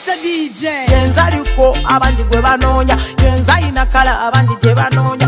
Mr. DJ. Yenza liko abandi gwe banoonya, yenza inakala abandi gye banoonya.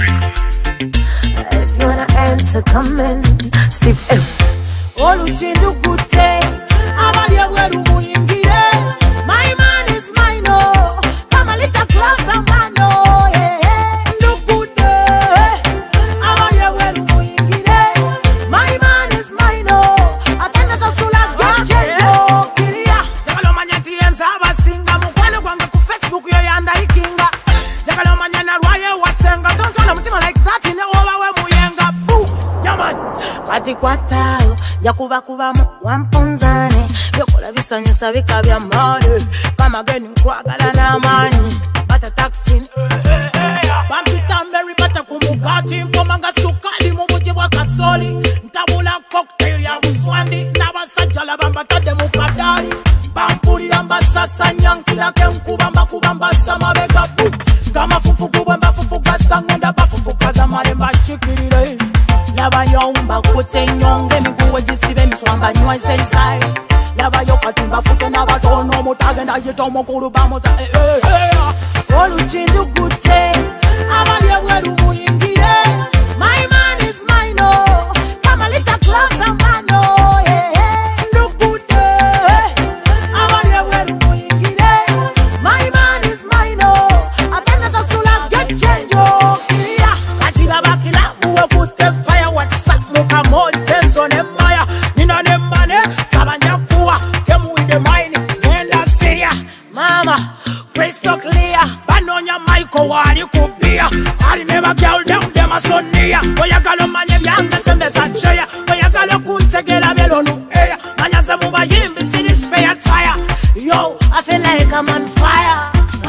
If you wanna enter, come in. Steve M. Oluchindu gute, abandi abweru muyingire. My man is mine, oh. Come a little closer, man, oh. Yeah, look good, abandi abweru muyingire. My man is mine, oh. Atenda sasula gete, oh. Kiria, jakalo manyati yenza abasinga mukwano gwange ku Facebook yo yanda ikinga. Jakalo manyana rwaye wasenga, don't tell mutima like that in over we muyenga. Boo, yaman. Kati kwatayo, yakuba kubamu wampunzane. Byokola bisanyusa bikabya mane. Kama geni nkwagala n'amaanyi. Bata taxi. Bampita Mary bata kumugati. Mpomanga sukali mu buji bwa kasoli. Ntabula cocktail ya buswandi. N'abasajjala bambatadde mu kadali. Bampulira mbasasa nyankira ke nkubamba kubambasa mabega bu. Ngamafufu kubamba fufu gasa ngenda bafufu kaza malemba chikirire. Yabanyomba kute nyonge miguwe jisibe miswamba nyweze inside. Yabayo katimba fute n'abatono mutagenda yitomo kuluba muta. Oluchindu gute abali abweru muyingire. My man is mine, oh. Come a little closer, man, oh. Yeah, look good, abali abweru muyingire. My man is mine, oh. Atenda sasula get change, oh. Yeah, katila bakila uwe kute fire. WhatsApp muka moli tenso ne maya. Nina ne mane sabanya kuwa kemu ide mine nenda Syria. Mama crystal clear. Banonya Michael wali kubia. Ali never girl down dem asonia. Oyagalo manye byange sembe sacheya. Oyagalo kuntegela belonu eya. Manyaze muba yimbi sini spare tire. Yo, I feel like I'm on fire.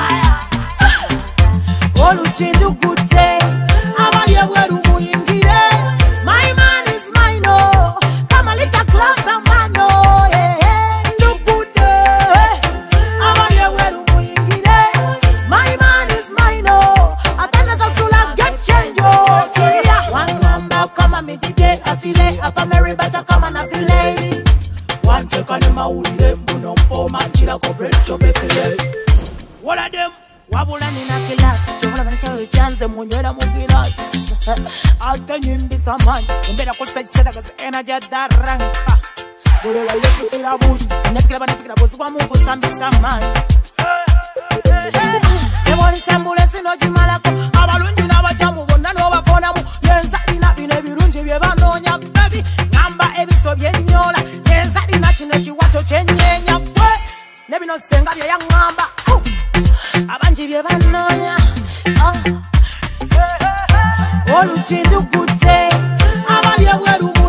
Oluchindu gute abali abweru muyingire. My man is mine, oh. Come a little closer, man, oh. Yeah, look good, abali abweru muyingire. My man is mine, oh. Atenda sasula get change, oh. Yeah, one number come and me today. I feel it up a Mary better come and I feel it. One check on him, I will them buno po manchila ko brecho befile. What of them? Wabula nina kilasi. Chomola vanichawe chanze mwenywela mugilasi. Ate nyimbi samani. Mbeda kusaji seda kazi energy daranka. Gulela yeku tila buzi. Nekila bana pikila buzi kwa mungu sambi samani. Eboli tembule sino jimalako. Abalunji na wachamu wona no wakona mu. Yenza ina bine birunji byebanonya. Baby ngamba ebiso byenyola. Yenza ina chinechi wato chenyenya. Nebi no senga bye ya ngamba. Abanji byebanonya. Oluchindu gute abali abweru